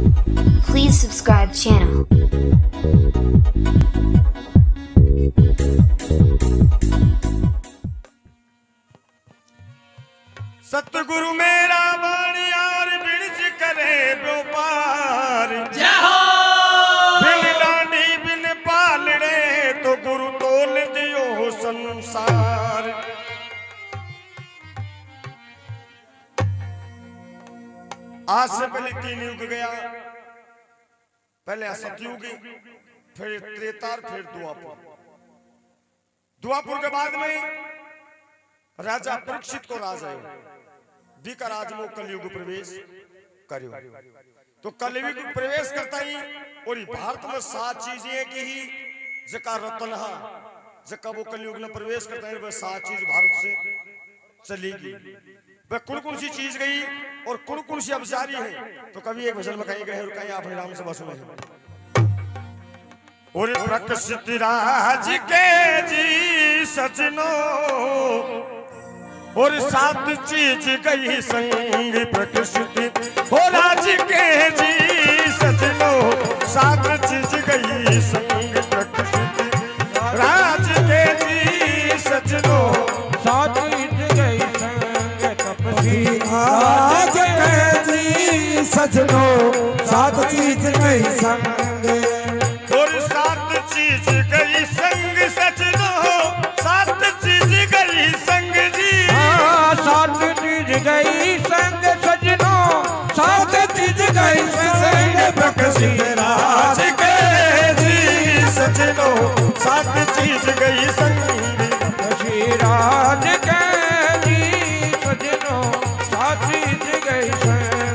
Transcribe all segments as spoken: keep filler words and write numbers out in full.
Please subscribe channel. सतगुरु मेरा बाणिया और बिरज करे व्यापार जय हो। बिन डांडी बिन पालड़े तो गुरु तोल दियो संसार। आज से पहले तीन युग गया, पहले सतयुग, फिर त्रेतार, फिर द्वापर। द्वापर के बाद में राजा परीक्षित को राज आयो, बीका राज में कलयुग प्रवेश करियो। तो कलयुग प्रवेश करता ही और भारत में सात चीजें की ही जका रतन हा, जका वो कलयुग में प्रवेश करता है वह सात चीज भारत से चलेगी। वह कौन कौन सी चीज गई और कौन कौन सी अब जारी है, तो कभी एक भजन में कहीं गए और कहीं आप राम से बस में और प्रकृति राज के जी सजनो और सात चीज गई संग प्रकृति हो राज के जी सजनो, सात चीज गई संग प्रकृति राज के जी सजनो, सात चीज गई संग तपसी राज के जी सजनो, सात चीज गई संग और सात चीज गई संग सजनो, सात चीज गई संग जी, सात चीज गई संग सजनो, सात चीज गई संग प्रकृति राज के जी सजनो, सात चीज गई संग प्रकृति राज के जी सजनो, सात चीज गई संग।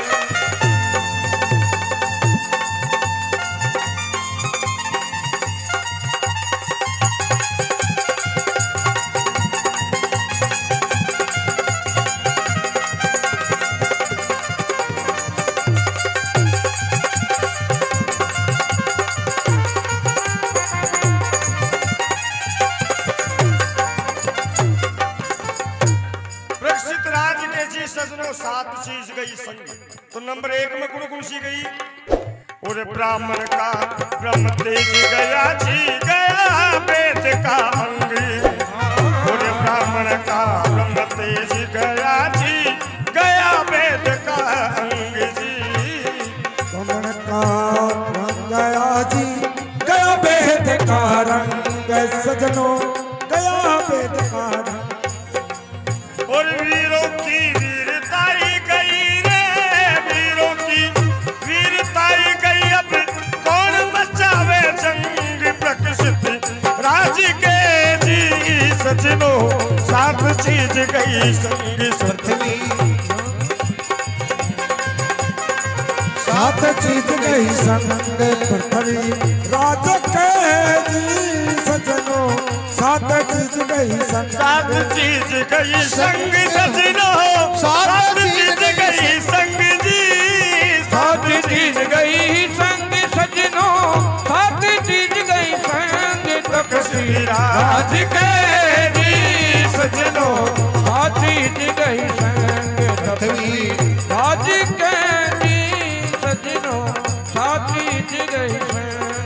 सजनो सात चीज गई संग। तो नंबर एक में कौन कौन सी गई? और ब्राह्मण का ब्रह्म तेज गया जी, गया वेद का अंग। और ब्राह्मण का ब्रह्म तेज गया जी, गया वेद का अंग जी। ब्राह्मण का रंग गया जी, गया वेद का रंग सजनो, गया वेद का रंग। और वीरों की वीरताई गई रे, वीरों की वीरताई गई, अब कौन बचावे जंग प्रकृति राज के जी सजनो, सात चीज गई संग पृथ्वी, सात चीज गई संग पृथ्वी राज के जी सजनो, सात चीज गई संग, सात चीज गई संग सजनो, सात चीज गई संग जी, सात चीज गई संग सजनो, सात चीज गई संग तपसी राज के जी सजनो, सात चीज गई संग तपसी राज के जी सजनो, सात चीज गई संग।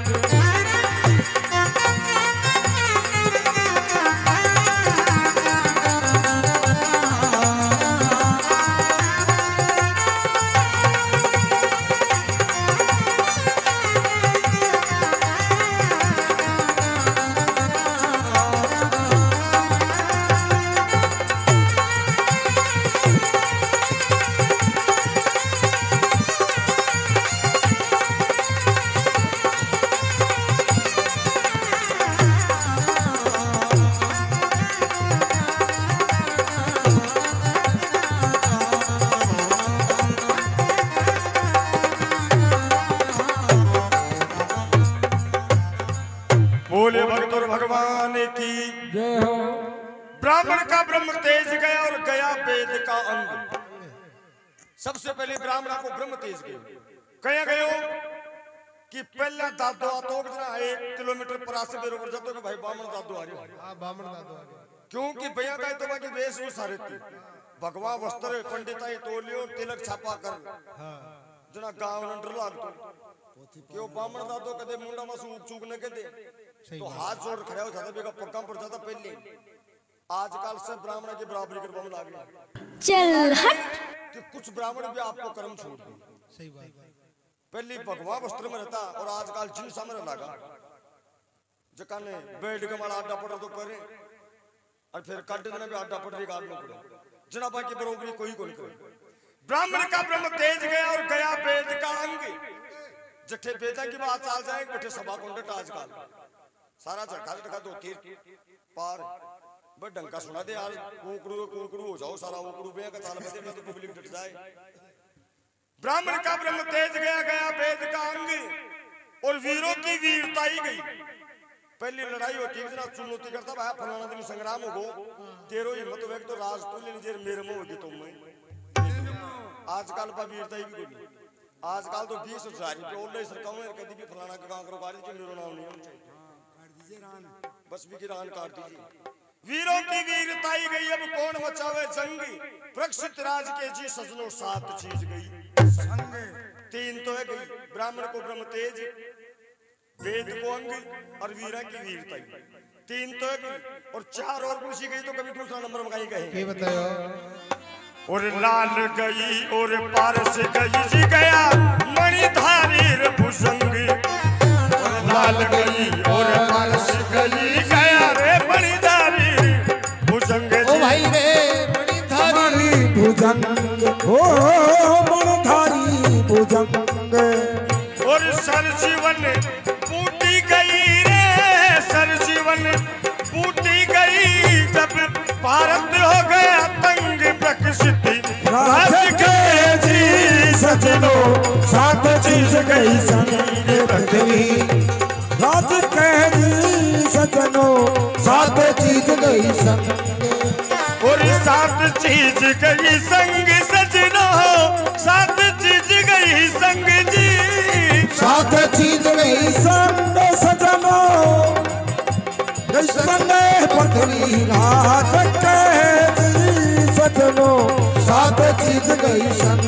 बोले भक्त और भगवान की जय हो। ब्राह्मण का ब्रह्म तेज गया और गया वेद का अंग। सबसे पहले ब्राह्मण को ब्रह्म तेज गया, कया गयो कि पहला दादो आतोक जना एक किलोमीटर परास से बेरोबर जातो कि भाई ब्राह्मण दादो आ रहे। हां ब्राह्मण दादो आ रहे, क्योंकि भैया का तो बाकी वेशभूषा रहती, भगवा वस्त्र पंडिताई तोलियो तिलक छापा कर, जना गांव नंटर लागतो क्यों बामण दादो कदे मुंडा में सूक चूक न के दे तो हाथ जोड़ खड़ा हो जाता बेगा पक्का पड़ जाता पहले आजकल से ब्राह्मण की बराबरी करवा में लाग गया चल हट कि कुछ ब्राह्मण भी आपको कर्म छोड़ दे सही बात पहले भगवा वस्त्र में रहता और आजकल जीव सामने लगा जकाने बेड के माला आडा पड़ तो करे और फिर कट देना भी आडा पड़ रही गाड़ में पड़े जना बाकी बरोबरी कोई को नहीं करे ब्राह्मण का ब्रह्म तेज गया और गया वेद का अंग जठे बेटा की बात चाल जाए बैठे सभा कुंडट आजकल सारा झटका झटका दो तीर पार बड़ डंका सुना दे यार कोकड़ू कोकड़ू हो जाओ सारा कोकड़ू बे का ताल बजे में तो पब्लिक डट जाए ब्राह्मण का ब्रह्म तेज गया गया वेद का अंग और वीरों की वीरता ही गई पहली लड़ाई होती है जना चुनौती करता भाई फलाना दिन संग्राम हो गो तेरो हिम्मत होवे तो राज तुल्य निजेर मेरे में होगी तुम में आजकल बा वीरता ही भी कोई आजकल तो बीस हजार रुपये ओले सरकार में कभी भी फलाना का काम करो काट दीजिए मेरा नाम नहीं होना चाहिए बस भी की रान काट दीजिए वीरों की वीरता ही गई अब कौन मचावे जंग प्रक्षित राज के जी सजनों सात चीज गई तीन तो है गई ब्राह्मण को ब्रह्म तेज वेद को अंग और वीरा की वीरता ही तीन तो है गई और चार और पूछी गई तो कभी दूसरा नंबर में कहीं कहेंगे ये बताओ और लाल गई और पारस गई जी गया मणिधारी भुजंग लाल गई और पारस गई गया रे मणिधारी भुजंग ओ भाई रे मणिधारी भुजंग ओ मणिधारी भुजंग और सर जीवन बूटी गई रे सर जीवन बूटी गई जब भारत हो गया तंग प्रकृति राज के जी सजनों सात चीज गई संग पृथ्वी राज के जी सजनों सात चीज गई संग और सात चीज गई संग सजनों सात चीज गई संग जी सात चीज गई संग सजनों संग पृथ्वी राज के जी सजनों सात चीज गई संग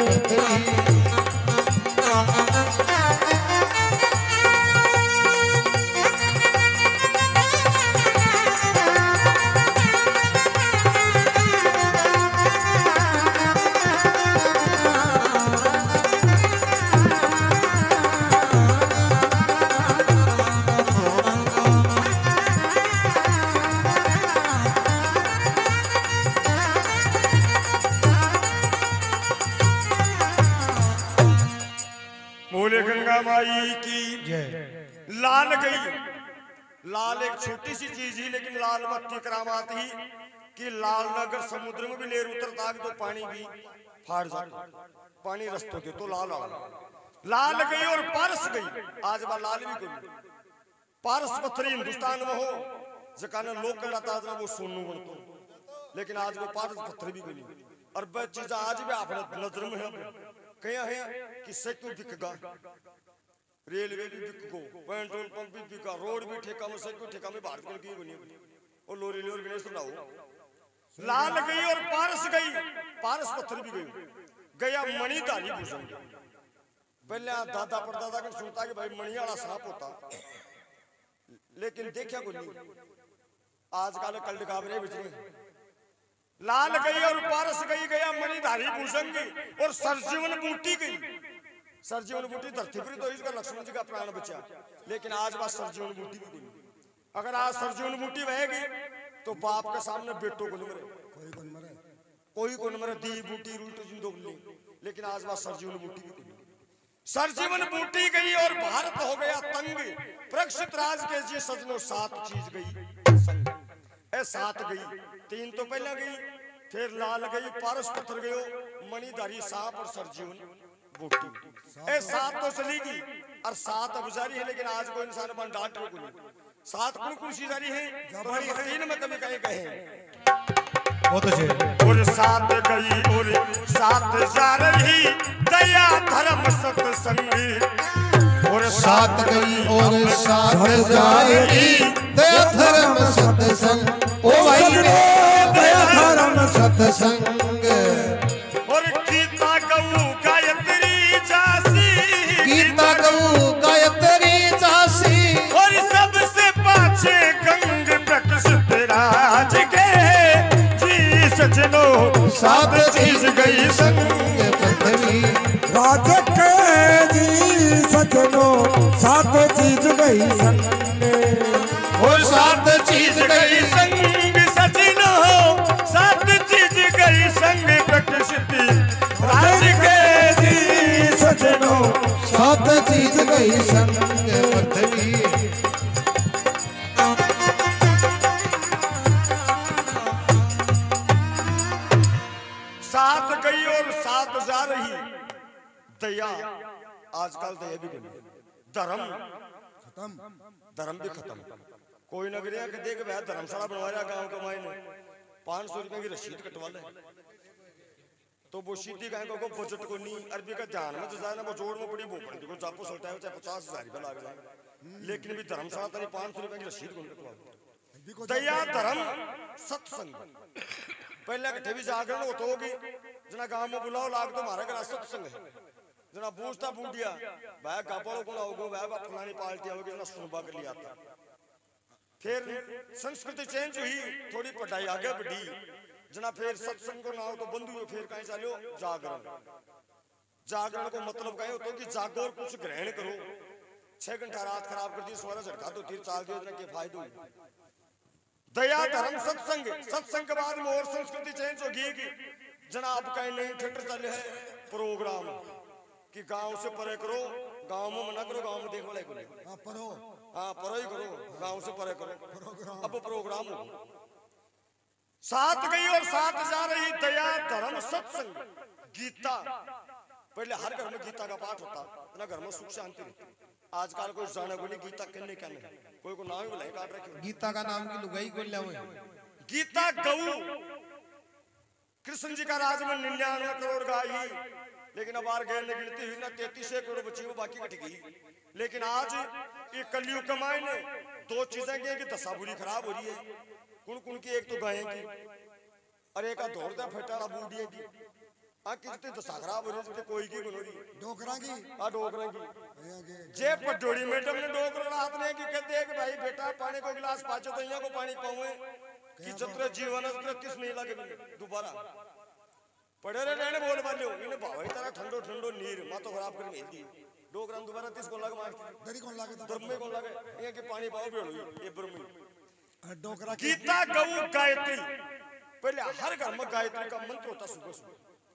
बोले गंगा माई की लाल गई लाल एक छोटी सी चीज ही लेकिन लाल मत्ती करामात ही कि लाल नगर समुद्र में भी लेर उतरता तो पानी भी फाड़ जाता पानी रस्तों के तो लाल आ लाल गई और पारस गई आज बार लाल भी कोई पारस पत्थरी हिंदुस्तान में हो जकाने लोग कहता था वो सोनू बनतो लेकिन आज वो पारस पत्थर भी कोई और वह चीज आज भी अपने नजर में है कहीं है कि सेतु बिकगा रेलवे भी बिक गो पेट्रोल पंप भी बिका रोड भी ठेका में सेतु ठेका में भारत की बनी और लोरी लोर गणेश सुनाओ लाल गई और पारस गई पारस पत्थर भी गई गया मणिधारी भुजंग पहले दादा परदादा के सुनता कि भाई मणि वाला सांप होता लेकिन देखा को नहीं आजकल कल डिकाबरे बिचरे लाल गई और पारस गई गया मणिधारी भुजंग और सरजीवन बूटी गई सरजीवन बूटी धरती पर तो इसका लक्ष्मण जी का प्राण बचा लेकिन आज बात सरजीवन बूटी भी गई अगर आज सरजीवन बूटी बहेगी तो बाप के सामने बेटों को नहीं मरे कोई को नहीं मरे कोई को नहीं मरे दी बूटी रूट जिंदगी लेकिन आज बात सरजीवन बूटी भी गई सरजीवन बूटी गई और भारत हो गया तंग प्रक्षित राज के जी सजनों सात चीज गई संग ए सात गई तीन तो पहले गई फिर लाल गई पारस पत्थर गयो मणिधारी सांप और सरजीवन बूटी ए सात तो चली गई और सात अब जारी है लेकिन आज कोई इंसान बन डांट को नहीं सात कौन कौन सी जारी है तो तीन में कभी कहीं कहे वो तो और सात गई और सात जा रही दया धर्म सत्संग और सात गई और सात जा रही दया धर्म सत्संग ओ भाई रे दया धर्म सत्संग और गीता गऊ गायत्री सात चीज गई संग पृथ्वी। राज के जी सजनों सात चीज गई संग। वो सात चीज गई संग सजनों सात चीज गई संग प्रकृति राज के जी सजनों सात चीज गई संग पृथ्वी। सात गई और सात जा रही दया। आजकल दया भी गई, धर्म खत्म, धर्म भी खत्म। कोई नगरिया के देख भाई धर्मशाला बनवा रहा गांव के मायने पांच सौ रुपए की रसीद कटवा ले तो वो सीधी गाय को बजट को नहीं अरबी का ध्यान में जाए ना वो जोड़ में पड़ी वो पड़ी को जापो सोटा है चाहे पचास हजार रुपया लाग जाए लेकिन भी धर्मशाला तनी पांच सौ रुपए की रसीद को कटवा। दया धर्म सत्संग पहले कट्ठे भी जागरण होता होगी जना गांव में बुलाओ लाग तो हमारा घर सत्संग है जना पूछता बूढ़िया भाई कापड़ों को लाओगे भाई फलानी पार्टी आओगे जना सुनबा कर लिया था। फिर संस्कृति चेंज हुई थोड़ी पढ़ाई आगे बढ़ी जना फिर सत्संग को ना हो तो बंद हुए फिर कहीं चलो जागरण। जागरण को मतलब कहीं होता कि जागो और कुछ ग्रहण करो। छह घंटा रात खराब कर दी सोरा झटका तो तीर चाल दिया के फायदे दया धर्म सत्संग। सत्संग के बाद में और संस्कृति चेंज होगी जना अब कहीं नहीं थिएटर चले है प्रोग्राम कि गांव से परे करो गांव में मना करो गांव में देखो लाइक हाँ परो हाँ परो ही करो गांव से परे करो अब प्रोग्राम हो। सात गई और सात जा रही दया धर्म सत्संग गीता। पहले हर घर में गीता का पाठ होता ना घर में सुख शांति रहती। आजकल कोई जाने को नहीं गीता कहने क्या नहीं कोई को नाम ही बुलाई काट रखे गीता का नाम की लुगाई को लिया हुआ गीता गऊ कृष्ण जी का राज में निन्यानवे करोड़ गाय लेकिन अब बार गैर गिनती हुई ना तैतीस करोड़ बची वो बाकी कट गई। लेकिन आज ये कलयुग कमाई ने दो चीजें की कि दशा बुरी खराब हो रही है कुन कुन की एक तो गाय की और एक दौड़ता फटाड़ा बूढ़ी की आ कितनी दशा खराब हो रही है कोई की गुनो रही डोकरा की आ डोकरा की जे पटोड़ी मैडम ने डोकरा हाथ ने की कहते हैं कि भाई बेटा पानी को गिलास पाचो तो यहाँ को पानी पाऊं कि जत्र जीवन किस नहीं लगे दोबारा पड़े रहे रहने बोल वाले हो इन्हें भाई तरह ठंडो ठंडो नीर मां तो खराब कर मेल दी डोकरा दोबारा तीस को लग मार दरी कौन लागे धर्म में कौन लगे ये कि पानी पाओ बेड़ो ये ब्रह्म डोकरा गीता गऊ गायत्री। पहले हर घर में गायत्री का मंत्र होता सुबह सुबह।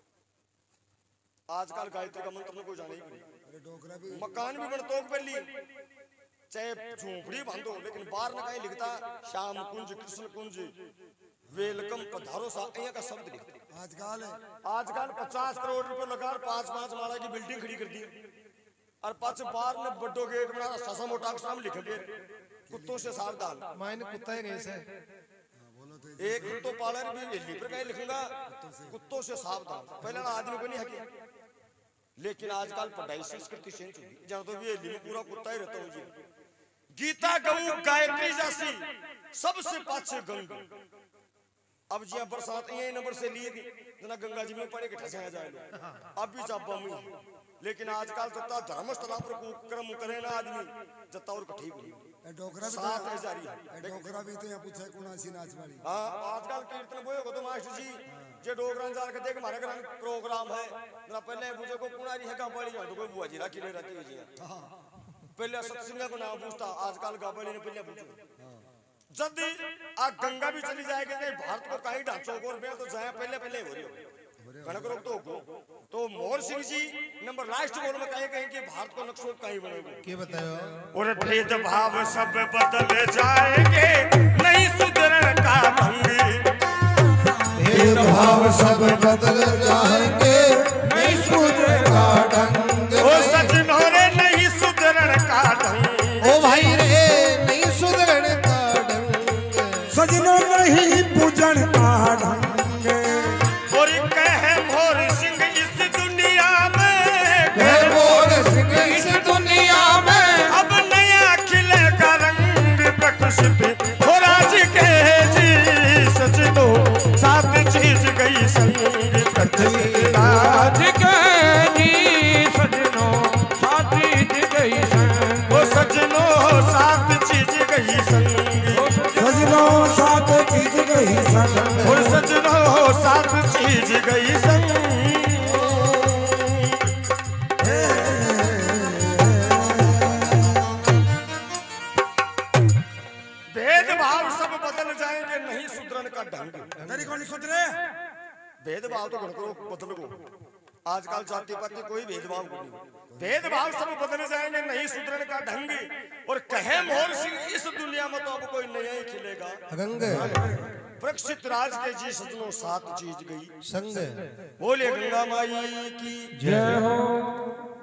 आजकल गायत्री का मंत्र में कोई जाने ही नहीं। डोकरा भी मकान भी बनतो पहली चाहे झोपड़ी बांधो लेकिन बाहर न कहीं लिखता श्याम कुंज कृष्ण कुंज वेलकम पधारो सा का शब्द लिखते। आजकल आजकल पचास करोड़ रुपए लगा पांच पांच माला की बिल्डिंग खड़ी कर दी और पांच बार में बड्डो गेट बना ससा मोटा नाम लिख दे कुत्तों से सावधान मायने कुत्ता है कैसे एक कुत्तो पालन भी हिली पर कहीं लिखूंगा कुत्तों से सावधान पहले आदमी को नहीं हके। लेकिन आजकल पढ़ाई संस्कृति चेंज हुई जहां तो भी हिली में पूरा कुत्ता ही रहता हूँ। गीता गऊ गायत्री जैसी सबसे पाछे गंगा। अब जी बरसात यही नंबर से लिए जना गंगा जी में पानी इकट्ठा छाया जाए अब भी चापा में लेकिन आजकल तो धर्मस्थल पर क्रम करे ना आदमी जत्ता और ठीक हुई डोकरा भी सात है जारी डोकरा भी तो यहाँ पूछे कौन सी नाच वाली। हाँ आजकल कीर्तन बोए को तो मास्टर जी जे डोगरा जार के देख हमारे घर प्रोग्राम है ना पहले पूछे को कुणारी है का बड़ी तो कोई बुआ जी राखी ले रहती है जी पहले सत्संग को नाम पूछता आजकल गाबड़ी ने पहले पूछो जब आ गंगा भी चली जाएगी नहीं भारत को कहीं ढांचों को तो जाए पहले पहले हो रही हो कनक रोक तो हो तो Mohar Singh ji number last goal में कहे कहीं कि भारत को नक्शा कहीं बनेगा क्या बताओ और भेदभाव सब बदल जाएंगे नहीं सुधरण का ढंग भेदभाव सब बदल जाएंगे नहीं सुधरण का ढंग ओ सजनों रे नहीं सुधरण का ढंग ओ भाई रे नहीं सुधरण का ढंग सजनों नहीं पूजन का ढंग और कहे मोर सिंह इस दुनिया में कहे मोर सिंह इस दुनिया में अब नया खिलेगा रंग प्रकृति और आज के जी सजनों सात चीज गई संग पृथ्वी आज के सात चीज गई संग। भेदभाव सब बदल जाएंगे नहीं सुधरन का ढंग। तेरी कौन सुधरे? भेदभाव तो घड़को बदल गो, आजकल जाति पाति कोई भेदभाव नहीं। भेदभाव सब बदल जाएंगे नहीं सुधरन का ढंग। और कहे मोर सिंह इस दुनिया में तो अब कोई नया ही खिलेगा रंग परीक्षित राज के जी सजनों सात चीज गई संग। बोले गंगा माई की जय हो।